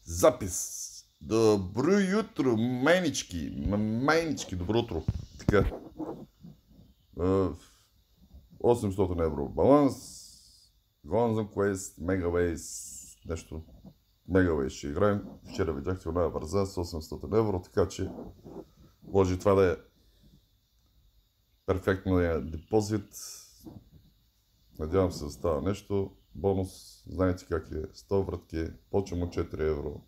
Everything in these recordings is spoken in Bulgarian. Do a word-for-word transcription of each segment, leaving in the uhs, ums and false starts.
Запис. Добро jutro, майнички. Майнички, добро утро. Така. осемстотин евро баланс. Gonzon Quest, Megaways, нещо. Megaways ще играем. Вчера видяхте оная върза с осемстотин евро, така че може това да е перфектният депозит. Надявам се да става нещо. Бонус, знаете как е, сто вратки, почвам от четири евро.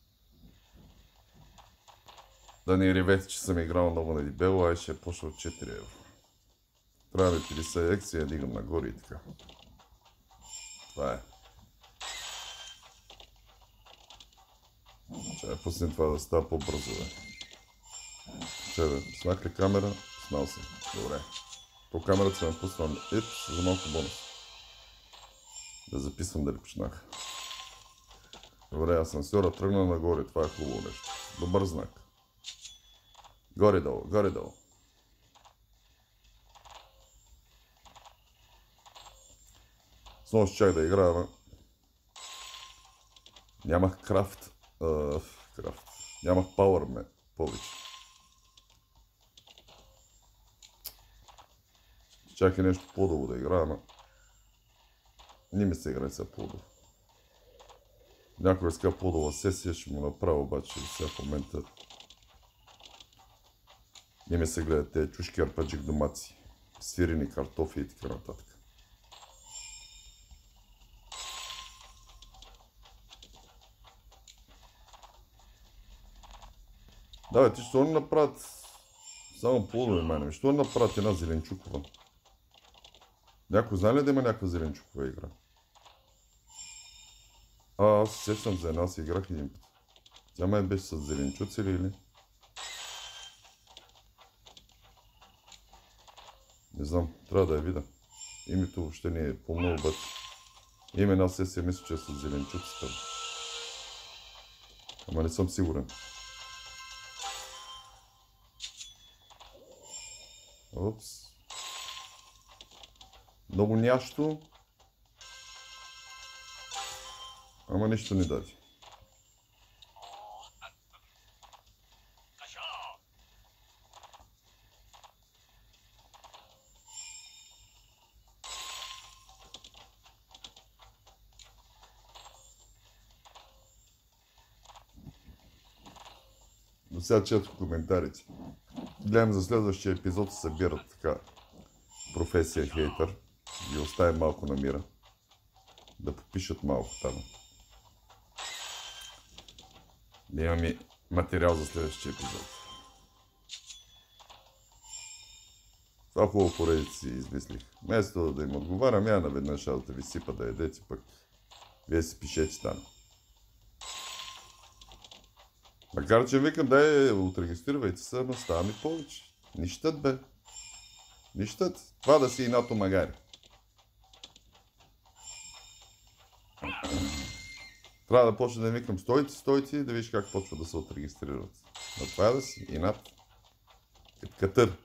Да не ревете, че съм играл много на дебело, ай ще е почва от четири евро. Трябва да ми петдесет екси, я дигам нагоре и така. Това е. Чай да пуснем това да става по-бързо, бе. Чай да снах ли камера? Снал съм. Добре. По камерата съм пуснал ит за малко бонус. Да записвам дали почнах. Добре, асансьора тръгна нагоре, това е хубаво нещо. Добър знак. Горе-долу, горе-долу. Снова ще чак да играя, ама нямах крафт. Uh, крафт. Нямах пауър ме повече. Чакай нещо по-долу да играя, ама не ми се играе сега по-долу. Някой иска по-долу сесия, ще му направя, обаче сега в момента не ми се гледат тези чушки арпаджик домаци, свирени картофи и така нататък. Да, бе, ти ще не направят само плодове мене, ще не направят една зеленчукова. Някой знае ли да има някаква зеленчукова игра? А, аз се сещам за една, си играх един път. Тя май беше с зеленчуци ли или? Не знам, трябва да я видя. Името въобще не е помно, обаче. Има една сесия, мисля, че е с зеленчуците. Ама не съм сигурен. Опс. Много нящо. Ама нищо не даде. До сега четох коментарите. Гледам за следващия епизод се събират така професия хейтър. Ги оставим малко на мира. Да попишат малко там. Да имаме материал за следващия епизод. Това хубаво поредите си измислих. Вместо да им отговарям, я наведнъж да ви сипа да едете, пък вие си пишете там. Макар че викам, дай, отрегистрирайте се, но става ми повече. Нищът, бе. Нищът. Това да си и нато магари. Трябва да почна да викам стойте, стойте, да виж как почва да се отрегистрират. Но това да си и над. Като катър.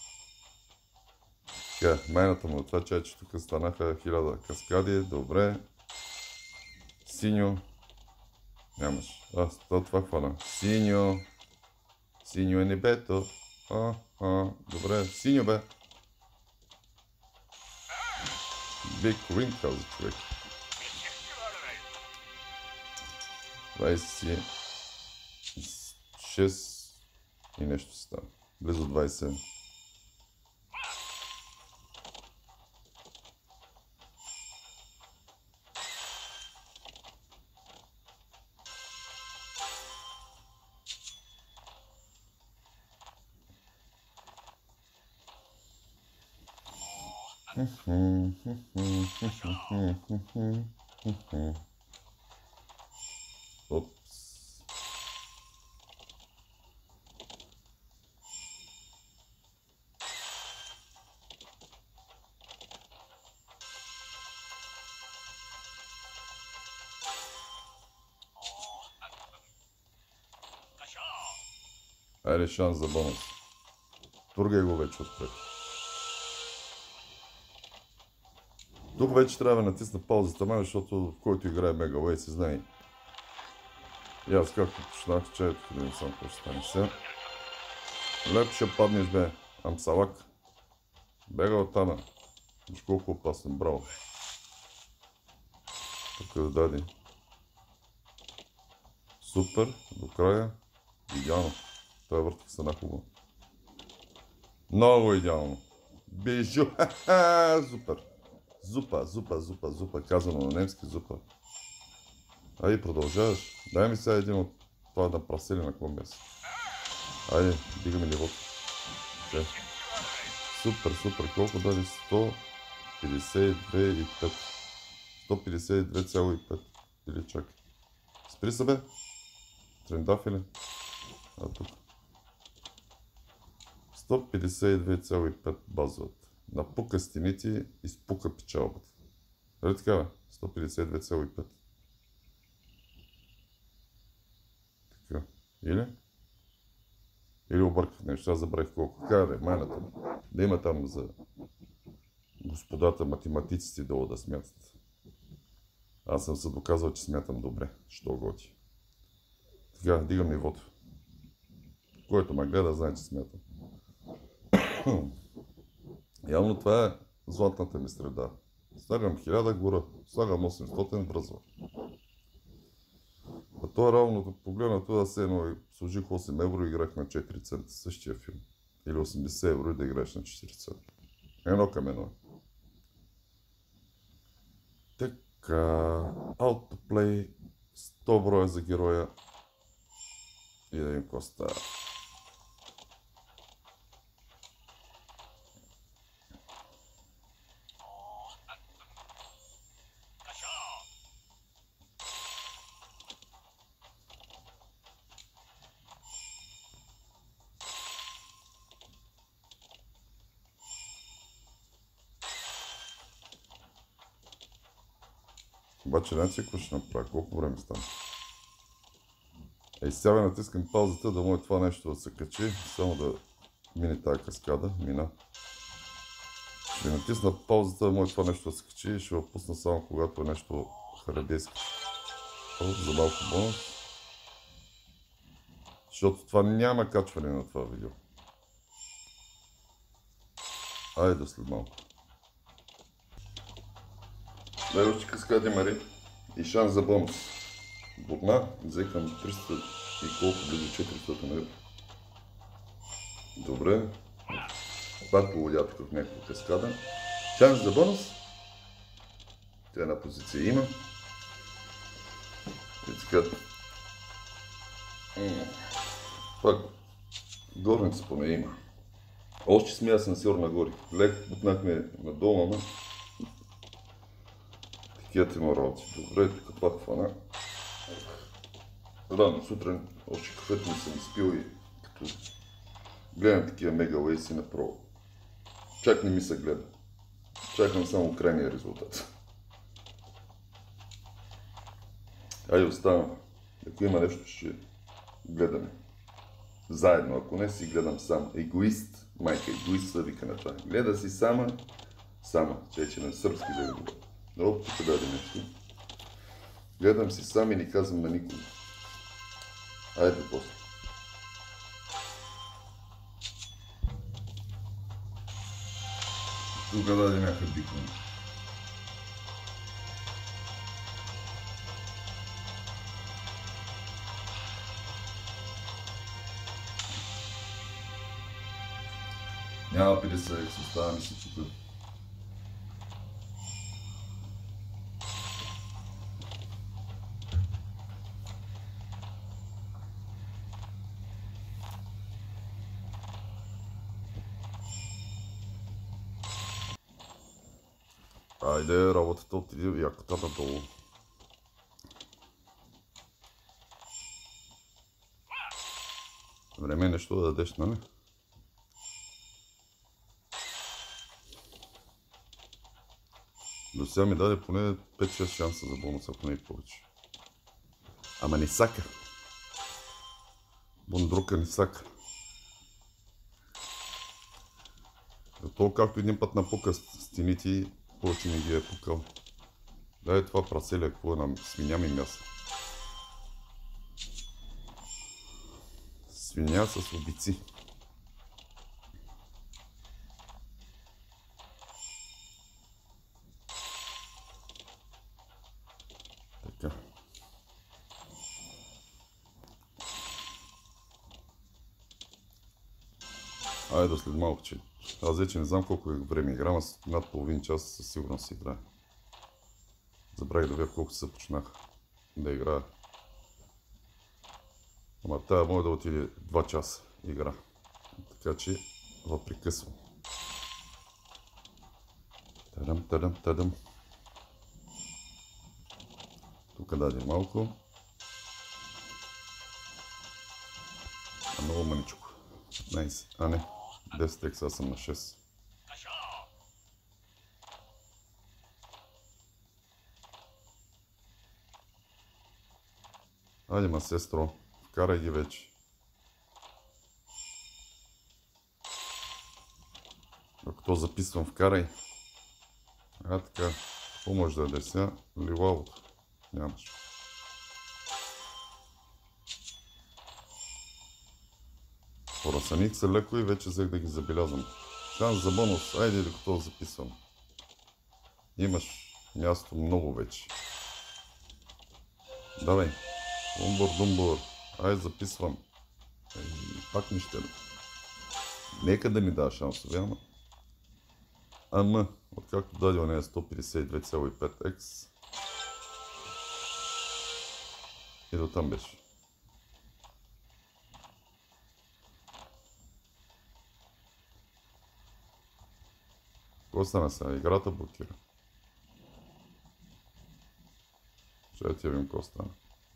Така, майната му от това чай, че тук станаха хиляда каскади. Добре. Синьо. Нямаш. А, то това хвана. Синьо. Синьо е небето. А, а, добре. Синьо, бе. Big Ring, каза човек. двайсет и шест и нещо си става. Близо двайсет. Опс. Айде шанс за бонус. Тургай го вече отпред. Тук вече трябва да натисна паузата, май, защото който играе Megaways се знае И аз както почнах, че ето да не съм какво ще стане сега. Леп ще паднеш, бе, амсалак. Бега оттана. Виж колко опасен, браво. Тук да даде. Супер, до края. Идеално. Това въртка са нахубаво. Много идеално. Бежу. Супер. Зупа, зупа, зупа, зупа. Казано на немски зупа. Айде, продължаваш. Дай ми сега един от това да прасели на какво месо. Айде, дигаме нивото. Че. Супер, супер. Колко даде? сто петдесет и две и пет. сто петдесет и две цяло и пет. Или чакай. Спри се, бе. Трендафили. А тук. сто петдесет и две цяло и пет базовата. Напука стените и изпука печалбата. Дали така, бе? сто петдесет и две цяло и пет. Така. Или? Или обърках нещо. Аз забравих колко. Така да е, майната. Да има там за господата математиците долу да смятат. Аз съм се доказал, че смятам добре. Що готи. Така, дигам нивото. Който ме гледа, знае, че смятам. Явно това е златната ми среда. Слагам хиляда гора, слагам осемстотин, връзва. А това равното погледнато да се едно служих осем евро и играх на четири цента. Същия филм. Или осемдесет евро и да играеш на четири цента. Едно към едно. Така, Autoplay, сто броя за героя и да им какво става. Обаче не си какво ще направя, колко време стана. Ей, сега натискам паузата да може това нещо да се качи, само да мине тази каскада, мина. Ще натисна паузата да може това нещо да се качи и ще го пусна само когато е нещо харабейско. За малко бонус. Защото това няма качване на това видео. Айде след малко. Дай още каскади, Мари. И шанс за бонус. Бутна, взекам триста и колко, близо четиристотин евро. Добре. Пак поводя тук в някаква каскада. Шанс за бонус. Тя една позиция има. И така. Пак горница поне има. Още сме асансьор нагоре. Леко бутнахме надолу, ама такива има работи. Добре, тук това хвана. Рано сутрин, още кафето ми съм изпил и като гледам такива мега лейси направо. Чак не ми се гледа. Чакам само крайния резултат. Айде оставам. Ако има нещо, ще гледаме. Заедно, ако не си гледам сам. Егоист. Майка, егоист се вика на това. Гледа си сама. Сама. Че че на сръбски да го говоря. Много тук даде нещо. Гледам си сам и не казвам на никого. Айде после. Тук даде някакъв бикон. Няма петдесет екс, остава ми се тук. Айде, работата отиде якота надолу. Време е нещо да дадеш, нали? До сега ми даде поне пет-шест шанса за бонуса, ако не и повече. Ама не сака. Бундрука не сака. То както един път напука стените, повече не ги е пукал. Дай това праселя, какво е на свиня ми мясо. Свиня с обици. Така. Айде след малко, че аз вече не знам колко време играм, а над половин час със сигурност си играя. Забравих да видя колко се почнах да играя. Ама тая може да отиде два часа игра. Така че въпрекъсвам. Тадам, тадам, тадам. Тук даде малко. А много мъничко. петнайсет. А не. десет екс, аз съм на шест. Айде, ма сестро. Вкарай ги вече. Докато записвам, вкарай. А така. Какво може да даде сега? Ливалото. Нямаш. Поръсаних се леко и вече взех да ги забелязвам. Шанс за бонус. Айде, докато записвам. Имаш място много вече. Давай. Думбур, думбур. Айде, записвам. Ей, пак не ще. Нека да ми дава шансове, ама. Ама, откакто даде нея сто петдесет и две цяло и пет екс. И до там беше. Какво стана сега? Играта блокира. Ще я ти видим какво стана.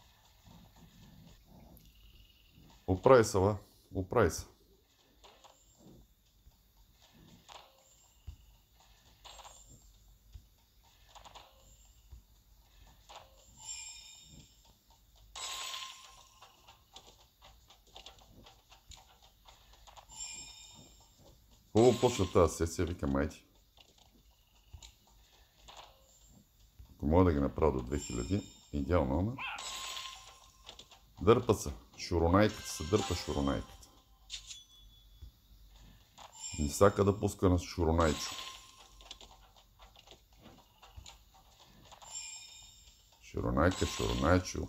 Оправи се, ва. Оправи се. Хубаво почна тази сесия, викам, айди. Ако мога да ги направя до две хиляди, идеално, ама. Дърпа се. Шуронайката се дърпа шуронайката. Не сака да пуска на шуронайчо. Шуронайка, шуронайчо.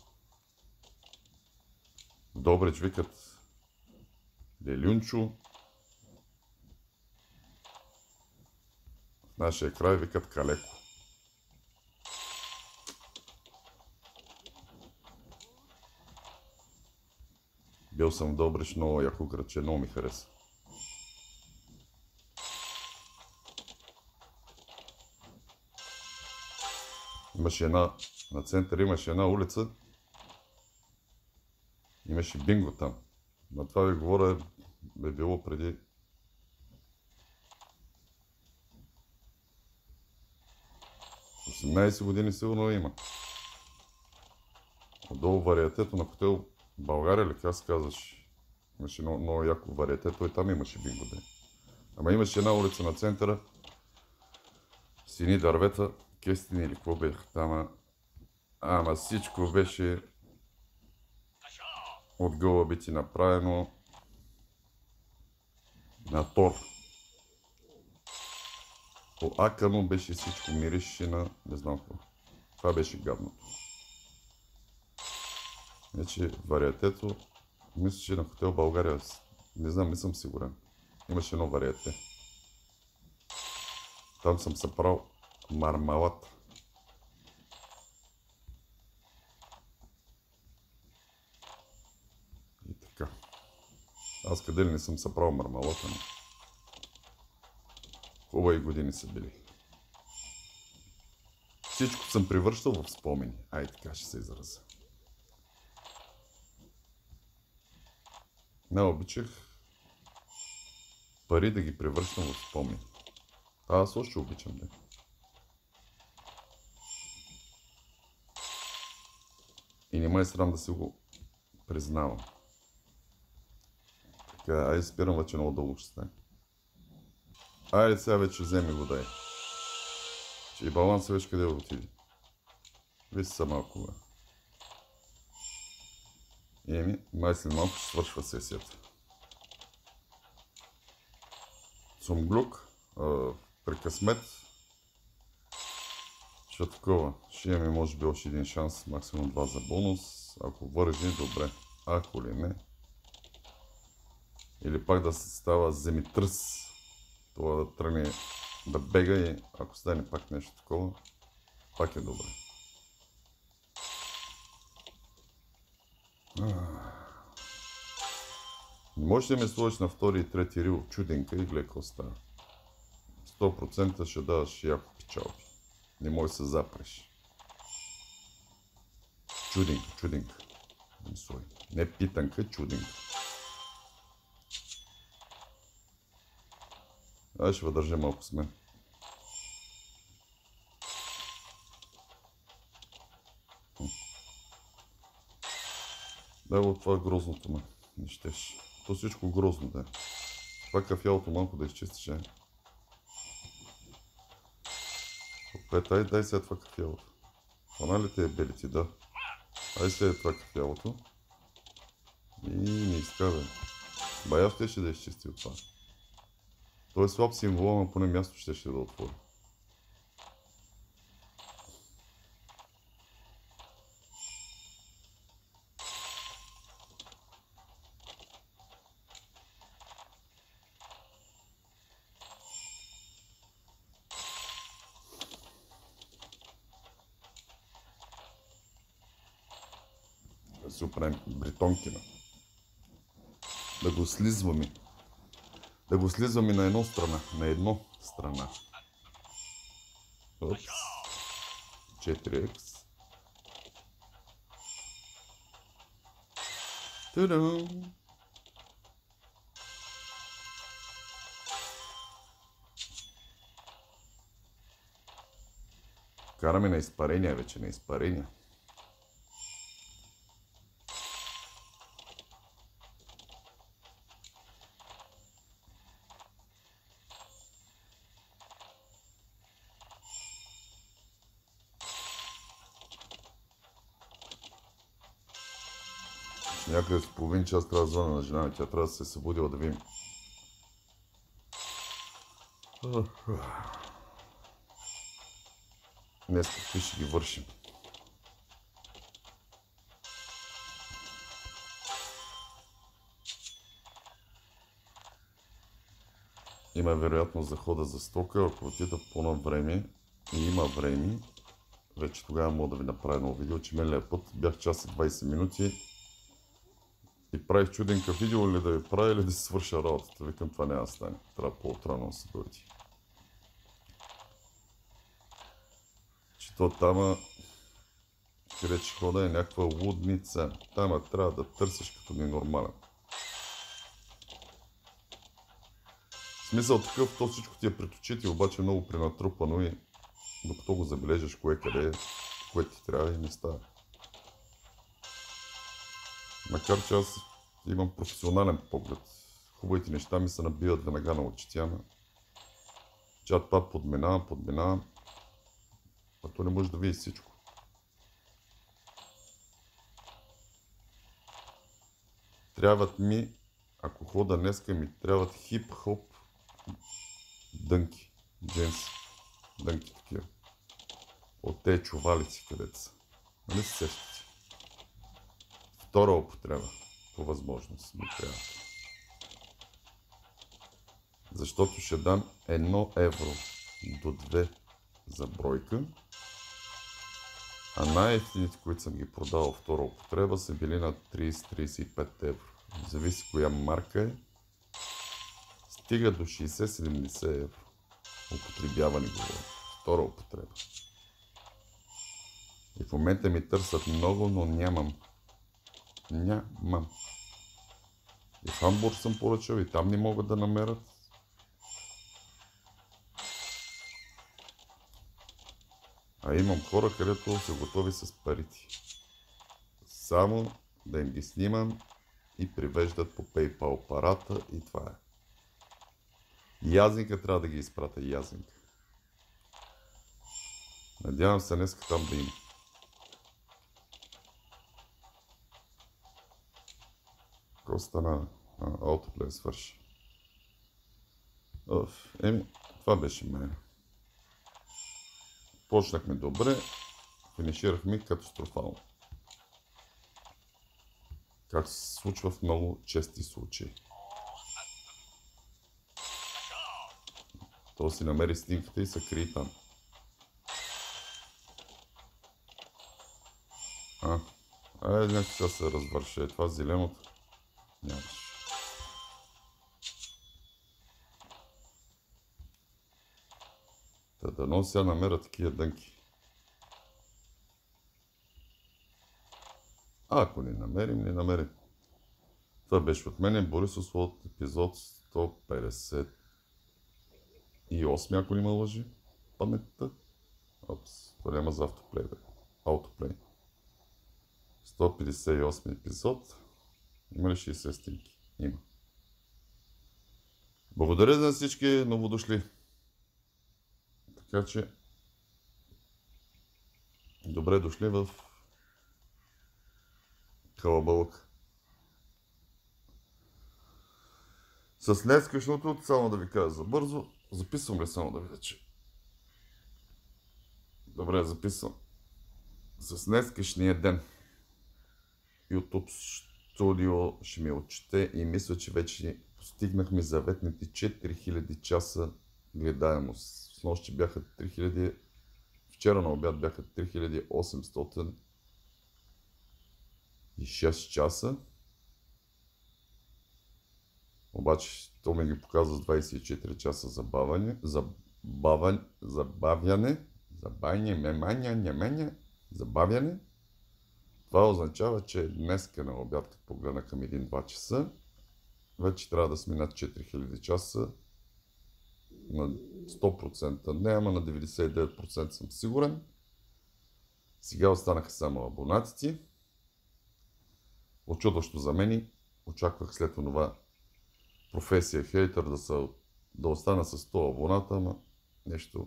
Добрич викат Лелюнчо. В нашия край викат Калеко. Бил съм в Добрич, много яко градче, много ми хареса. Имаше една, на център имаше една улица, имаше бинго там. На това ви говоря, е било преди осемнайсет години сигурно има. Отдолу вариатето на хотел България ли, как се казваш? Имаше много, много яко вариатето и там имаше бинго ден. Ама имаше една улица на центъра, сини дървета, кестини или какво бех там. Ама всичко беше от гълъбите направено на тор. По-акано беше всичко, миришеше на не знам какво. Това беше гадното. Вече вариатето, мисля, че на хотел България, не знам, не съм сигурен. Имаше едно вариате. Там съм съправил мармалат. И така. Аз къде ли не съм съправил мармалата, но хубави години са били. Всичко съм превръщал в спомени. Ай, така ще се изразя. Не обичах пари да ги превръщам в спомени. А аз още обичам, да. И не ме е срам да си го признавам. Така, айде спирам, вече много дълго ще стане. Айде сега вече вземи го, дай. Че и балансът вече къде отиде. Виж са малко, бе. И еми, май след малко ще свършва сесията. Цумглюк, при късмет, ще такова. Ще имаме може би още един шанс, максимум два за бонус. Ако вържи, добре. Ако ли не. Или пак да се става земетръс. Това да тръгне да бега и ако стане пак нещо такова, пак е добре. Можеш да ме сложиш на втори и трети рил чуденка и гледай какво става. сто процента ще даваш яко печалби. Не може да се запреш. Чуденка, чуденка. Не питанка, чуденка. Ай, ще въдържа малко с мен. Дай го това грозното ме. Не щеш. То всичко грозно да е. Това кафялото малко да изчистиш, е. Опет, ай, дай сега това кафялото. Хвана ли те е белите? Да. Ай сега това кафялото. И не иска, бе. Бая щеше да изчисти от това. Той е слаб символ, но поне място щеше да отвори. Да си оправим бретонкина. Да го слизваме. Да го слизваме на едно страна. На едно страна. Опс. четири икс. Та-дам! Караме на изпарения вече, на изпарения. Някъде с половин час трябва да звъна на жена ми, тя трябва да се събудила да видим. Днес какви ще ги вършим. Има вероятност за хода за стока, ако отида по-на време и има време, вече тогава мога да ви направя едно видео, че миналия път бях час и двайсет минути и правих чуденка видео ли да ви правя или да си свърша работата. Викам, това няма да стане. Трябва по-отрано да се дойти. Че то тама, където ще хода е някаква лудница. Тама трябва да търсиш като ненормален. В смисъл такъв, то всичко ти е пред очите, обаче много пренатрупано и докато го забележиш кое къде е, кое ти трябва и не става. Макар че аз имам професионален поглед. Хубавите неща ми се набиват веднага на очите, ама чат това подминавам, подминавам, а то не може да види всичко. Трябват ми, ако хода днеска, ми трябват хип-хоп дънки, джинси, дънки такива. От тези чувалици, където са. Нали се сещате? Втора употреба, по възможност ми трябва. Защото ще дам едно евро до две за бройка, а най-ефтините, които съм ги продавал втора употреба, са били на трийсет до трийсет и пет евро. Зависи коя марка е. Стига до шейсет до седемдесет евро. Употребяване говоря. Втора употреба. И в момента ми търсят много, но нямам. Нямам. И в Хамбург съм поръчал и там не могат да намерят. А имам хора, където са готови с парите. Само да им ги снимам и привеждат по PayPal апарата и това е. Язника трябва да ги изпратя, язника. Надявам се днес там да има. Какво стана? А, аутоплей свърши. Оф, еми, това беше мене. Почнахме добре, финиширахме катастрофално. Как се случва в много чести случаи. То си намери снимката и се крие там. А, айде нещо сега се развърши. Е това зеленото. Нямаш. Та дано сега намеря такива дънки. А ако не намерим, не намерим. Това беше от мене, Борисов, от епизод сто петдесет и осем, ако не ме лъжи паметта. Опс, това няма за автоплей, бе. Аутоплей. сто петдесет и осми епизод. Има ли шейсет снимки? Има. Благодаря за всички новодошли. Така че добре дошли в Калабълък. С днескашното, само да ви кажа за бързо, записвам ли само да видя, че... Добре, записвам. С днескашния ден YouTube Studio ще ми отчете и мисля, че вече постигнахме заветните четири хиляди часа гледаемост. С нощи бяха три хиляди, вчера на обяд бяха три хиляди осемстотин и шест часа. Обаче то ми ги показва с двайсет и четири часа забавяне, забавяне, забавяне, забавяне, мемания, немения, забавяне. Това означава, че днеска на обяд, като погледна към един-два часа, вече трябва да сме над четири хиляди часа. На сто процента не, ама на деветдесет и девет процента съм сигурен. Сега останаха само абонатите. Очудващо за мен, очаквах след това професия хейтър да, са, да остана с сто абоната, ама нещо...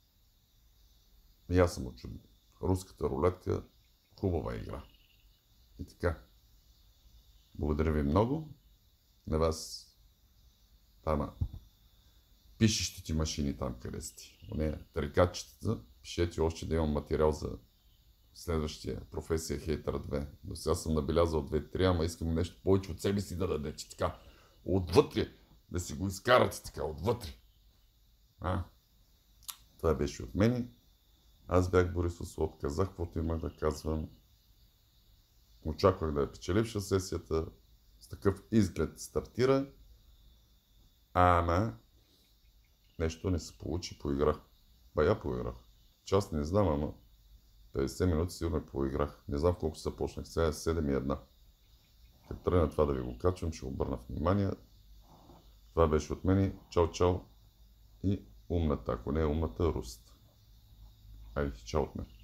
И аз съм очуден. Руската рулетка, хубава игра. И така. Благодаря ви много. На вас тама пишещите машини там, къде сте. Не, тарикатчетата, пишете още да имам материал за следващия професия хейтър две. До сега съм набелязал две-три, ама искам нещо повече от себе си да дадете. Така, отвътре, да си го изкарате така, отвътре. А, това беше от мен. Аз бях Борисов Слот, казах, каквото имах да казвам. Очаквах да е печеливша сесията. С такъв изглед стартира. Ама нещо не се получи, поиграх. Бая поиграх. Час не знам, ама петдесет минути сигурно поиграх. Не знам колко се почнах. Сега е седем и една. Като тръгна това да ви го качвам, ще обърна внимание. Това беше от мен. Чао, чао. И умната, ако не е умната, Руст. Айде, чао от мен.